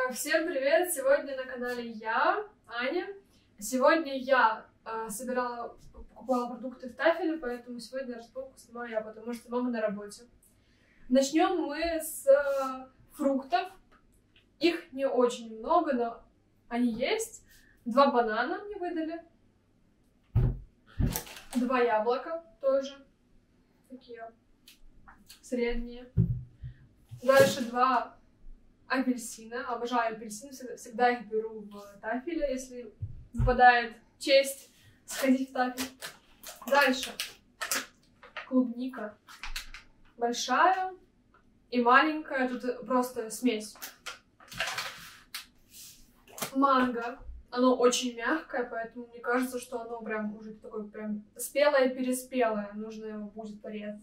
Всем привет! Сегодня на канале я, Аня. Сегодня я покупала продукты в Тафеле, поэтому сегодня распаковку снимаю я, потому что мама на работе. Начнем мы с фруктов. Их не очень много, но они есть. 2 банана мне выдали. 2 яблока тоже. Такие средние. Дальше 2 апельсина. Обожаю апельсины. Всегда их беру в Тафеле, если выпадает честь сходить в Тафель. Дальше клубника. Большая и маленькая. Тут просто смесь. Манго. Оно очень мягкое, поэтому мне кажется, что оно прям уже такое прям спелое-переспелое. Нужно его будет порезать.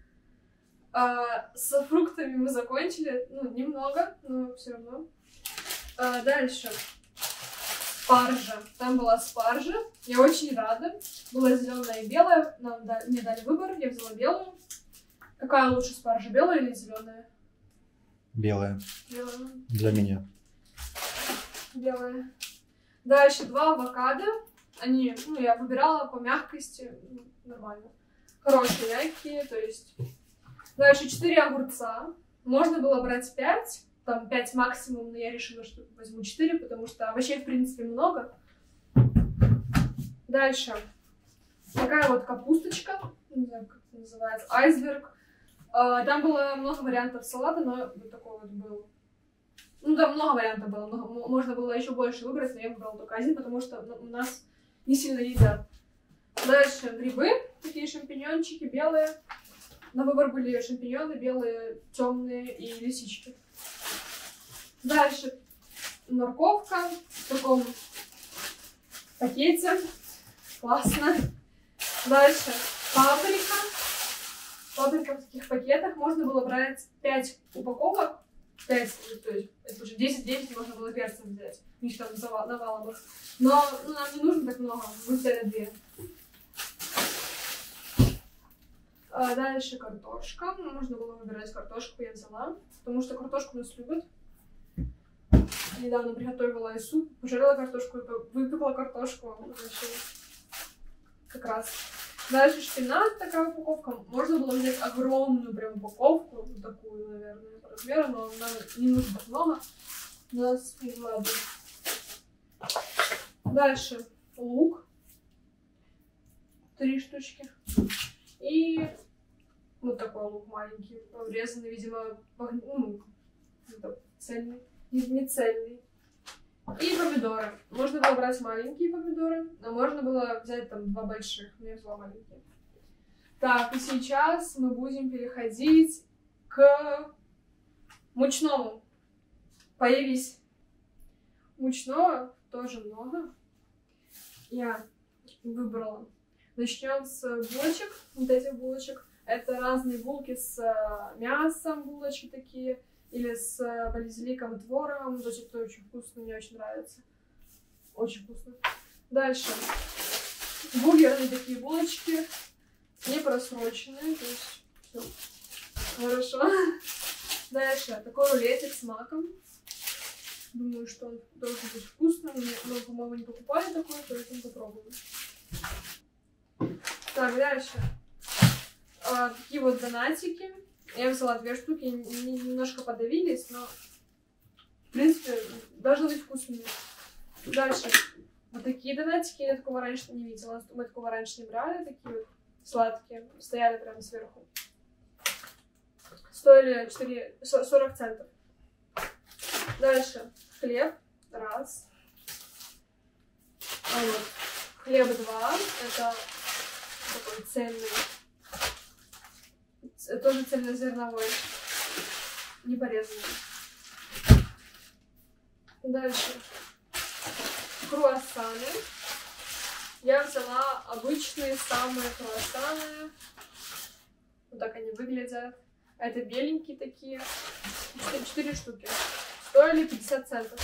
С фруктами мы закончили. Ну, немного, но все равно. Дальше. Спаржа. Там была спаржа. Я очень рада. Была зеленая и белая. Мне дали выбор. Я взяла белую. Какая лучше спаржа? Белая или зеленая? Белая. Белая. Для меня. Белая. Дальше 2 авокадо. Они, я выбирала по мягкости. Нормально. Хорошие, мягкие, то есть... Дальше 4 огурца. Можно было брать 5. Там 5 максимум, но я решила, что возьму 4, потому что овощей, в принципе, много. Дальше. Такая вот капусточка. Не знаю, как это называется. Айсберг. Там было много вариантов салата, но вот такой вот был. Ну, там много вариантов было. Можно было еще больше выбрать, но я выбрала только один, потому что у нас не сильно едят. Дальше грибы. Такие шампиньончики белые. На выбор были шампиньоны белые, темные и лисички. Дальше морковка в таком пакете. Классно. Дальше паприка. Паприка в таких пакетах. Можно было брать 5 упаковок. 5, то есть это уже 10 можно было перцев взять. У них там навалом их. Но нам не нужно так много. Мы взяли 2. Дальше картошка. Можно было выбирать картошку, я взяла. Потому что картошку у нас любят. Недавно приготовила и суп. Пожарила картошку, выпекла картошку. Вообще, как раз. Дальше шпинат, такая упаковка. Можно было взять огромную прям упаковку. Вот такую, наверное, по размеру. Но нам не нужно так много. У нас не ладно. Дальше лук. 3 штучки. И вот такой лук маленький, обрезанный, видимо, цельный, не цельный. И помидоры. Можно было брать маленькие помидоры, но можно было взять там 2 больших, но я взяла маленькие. Так, и сейчас мы будем переходить к мучному. Появись. Мучного тоже много. Я выбрала. Начнем с булочек, вот этих булочек. Это разные булки с мясом, булочки такие, или с базиликом и творогом. То есть это очень вкусно, мне очень нравится. Очень вкусно. Дальше. Бургерные такие булочки, не просроченные, то есть все хорошо. Дальше. Такой рулетик с маком. Думаю, что он должен быть вкусным. Мы, по-моему, не покупали такой, поэтому попробуем. Так, дальше. Такие вот донатики. Я взяла 2 штуки, немножко подавились, но в принципе должны быть вкусными. Дальше. Вот такие донатики, я такого раньше не видела. Мы такого раньше не брали, такие вот сладкие. Стояли прямо сверху. Стоили 40 центов. Дальше. Хлеб. Раз. Вот. Хлеб 2. Это такой цельный. Тоже цельнозерновой. Не порезанный. Дальше. Круассаны. Я взяла обычные самые круассаны. Вот так они выглядят. Это беленькие такие. 4 штуки. Стоили 50 центов.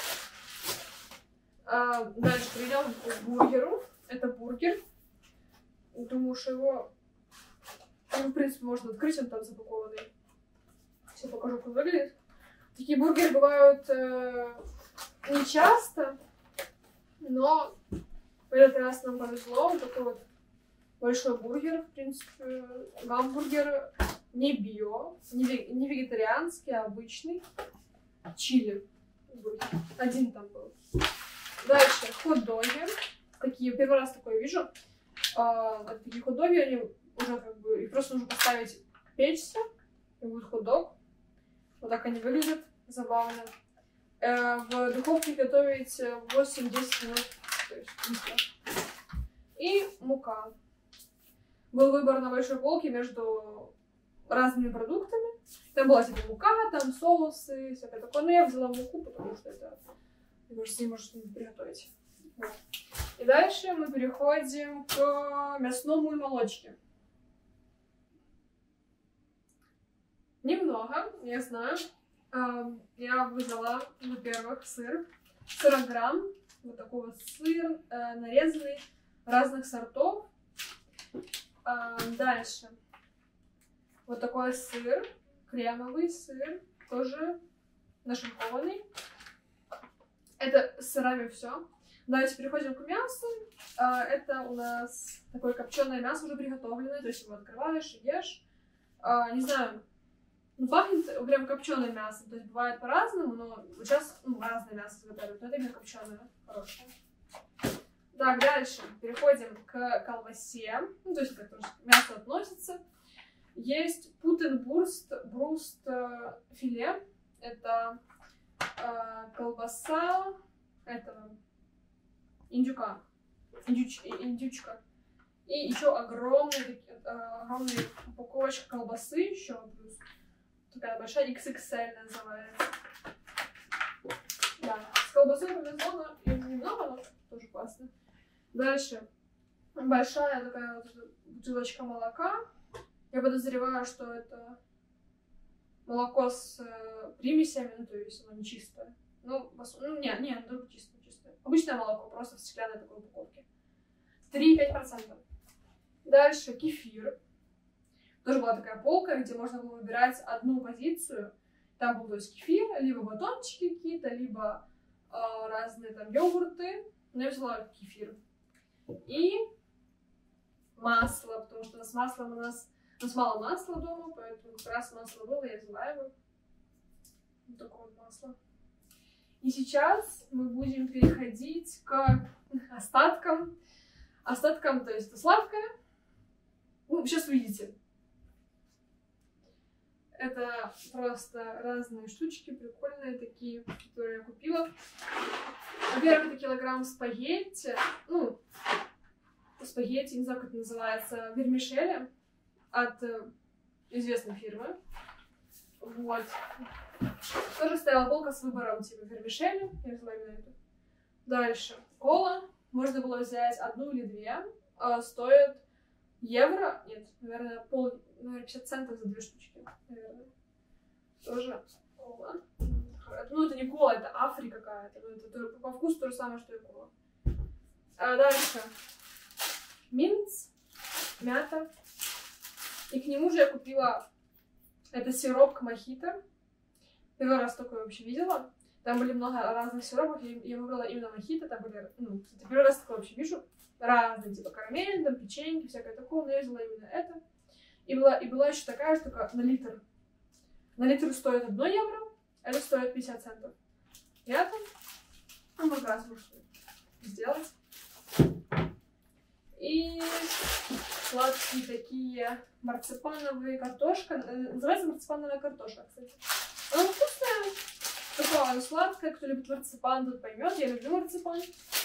Дальше перейдем к бургеру. Это бургер. Думаю, что его, в принципе, можно открыть, он там запакованный. Все покажу, как выглядит. Такие бургеры бывают не часто, но в этот раз нам повезло. Вот такой вот большой бургер, в принципе, гамбургер не био, не вегетарианский, а обычный. Чили. Один там был. Дальше хот-доги. Такие, первый раз такое вижу. Такие хот-доги, они уже как бы, их просто нужно поставить печься, и будет хот-дог. Вот так они выглядят, забавно. В духовке готовить 8-10 минут. То есть быстро. И мука. Был выбор на большой полке между разными продуктами. Там была типа мука, там соусы, всякое такое. Но я взяла муку, потому что это, мне кажется, не может приготовить. Вот. И дальше мы переходим к мясному и молочке. Немного, я знаю. Я взяла, во-первых, сыр. 40 грамм. Вот такой вот сыр, нарезанный разных сортов. Дальше. Вот такой сыр. Кремовый сыр. Тоже нашинкованный. Это с сырами все. Дальше переходим к мясу. Это у нас такое копченое мясо уже приготовленное. То есть его открываешь и ешь. Не знаю. Ну, пахнет прям копченое мясо. То есть бывает по-разному, но сейчас разное мясо изготавливают. Но это именно копченое, хорошее. Так, дальше переходим к колбасе. Ну, то есть как тоже мясо относится. Есть путенбурст, бруст филе. Это колбаса этого индюка. Индючка. И еще огромная упаковочка колбасы еще плюс. Такая большая XXL называется. Да, с колбасой повезло, но немного, но тоже классно. Дальше. Большая такая вот бутылочка молока. Я подозреваю, что это молоко с примесями, ну, то есть оно не чистое. Нет, только чистое. Обычное молоко, просто в стеклянной такой упаковке. 3,5%. Дальше кефир. Тоже была такая полка, где можно было выбирать одну позицию. Там был, то есть, кефир, либо батончики какие-то, либо разные там йогурты. Но я взяла кефир. И масло, потому что с маслом у нас мало масла дома, поэтому как раз масло было, я взяла его. Вот такое вот масло. И сейчас мы будем переходить к остаткам. Остаткам, то есть это сладкое. Ну, сейчас увидите. Это просто разные штучки, прикольные такие, которые я купила. Во-первых, это килограмм спагетти. Ну, спагетти, не знаю, как это называется, вермишели от известной фирмы. Вот. Тоже стояла полка с выбором типа вермишели. Я взяла именно эту. Дальше. Кола. Можно было взять одну или две. Стоит евро. Нет, наверное, 50 центов за 2 штучки. Наверное. Тоже кола. Ну, это не кола, это афри какая-то. Это по вкусу то же самое, что и кола. Дальше. Минц. Мята. И к нему же я купила это сироп к мохито. Первый раз такое вообще видела. Там были много разных сиропов, я выбрала именно мохито. Там были, кстати, первый раз такое вообще вижу. Разные, типа карамель, там печеньки, всякое такое. Но я взяла именно это. И была еще такая штука на литр. На литр стоит 1 евро, это стоит 50 центов. Я там много раз можно сделать. И сладкие такие марципановые картошка. Называется марципановая картошка, кстати. Она вкусная. Такое сладкое. Кто любит марципан, тот поймет. Я люблю марципан.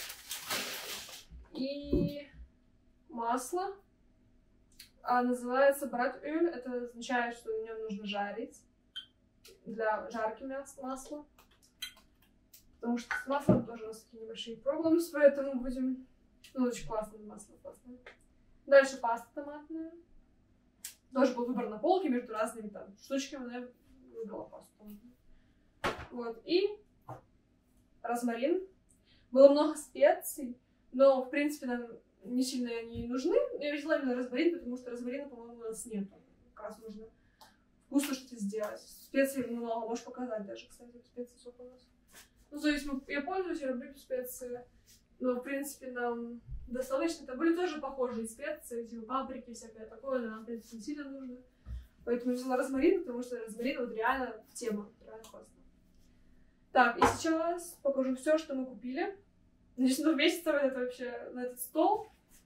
И масло. Называется братюль. Это означает, что в нем нужно жарить. Для жарки масла. Потому что с маслом тоже у нас такие небольшие проблемы, поэтому будем... Ну, очень классное масло, классное. Дальше паста томатная. Тоже был выбор на полке между разными там штучками, но я выбрала пасту томатную. Вот, и розмарин. Было много специй, но, в принципе, нам не сильно они нужны. Я взяла именно розмарин, потому что розмарина, по-моему, у нас нет. Как раз нужно в вкусно что-то сделать. Специй много, можешь показать даже, кстати, специи сколько у нас. Ну, то есть я пользуюсь, я люблю специи, но, в принципе, нам достаточно. Там были тоже похожие специи, типа паприки, всякое такое, но нам, в принципе, не сильно нужно. Поэтому я взяла розмарин, потому что розмарин вот реально тема, реально классно. Так, и сейчас покажу все, что мы купили. Надеюсь, оно вместится это вообще на этот стол.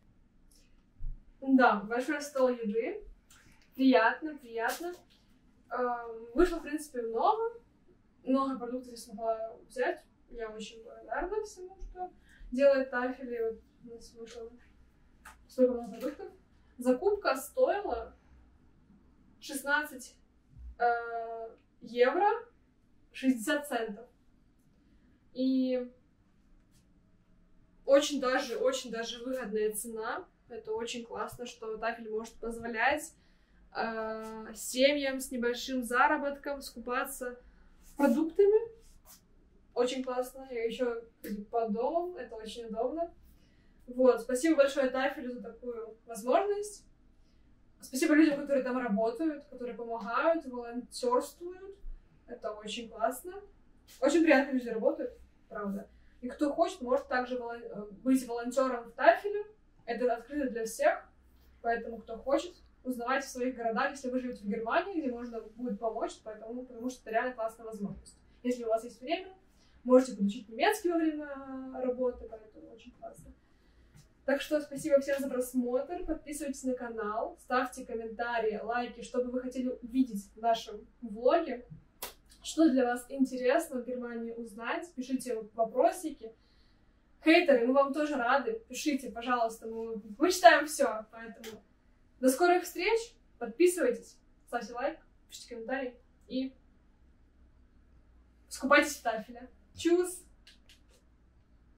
Да, большой стол еды. Приятно, приятно. Вышло, в принципе, много продуктов я смогла взять. Я очень благодарна всему, что делает Тафели. Вот у нас вышло столько много продуктов. Закупка стоила 16 евро 60 центов. И очень даже выгодная цена. Это очень классно, что Тафель может позволять семьям с небольшим заработком скупаться продуктами. Очень классно. Я еще по дому. Это очень удобно. Вот. Спасибо большое Тафелю за такую возможность. Спасибо людям, которые там работают, которые помогают, волонтерствуют. Это очень классно. Очень приятно люди работают, правда. И кто хочет, может также быть волонтером в Тафеле. Это открыто для всех. Поэтому, кто хочет, узнавайте в своих городах, если вы живете в Германии, где можно будет помочь, потому что это реально классная возможность. Если у вас есть время, можете подучить немецкий во время работы, поэтому очень классно. Так что спасибо всем за просмотр, подписывайтесь на канал, ставьте комментарии, лайки, что бы вы хотели увидеть в нашем влоге, что для вас интересно в Германии узнать, пишите вопросики. Хейтеры, мы вам тоже рады, пишите, пожалуйста, мы читаем все, поэтому до скорых встреч, подписывайтесь, ставьте лайк, пишите комментарий и скупайтесь в Тафеле. Чус!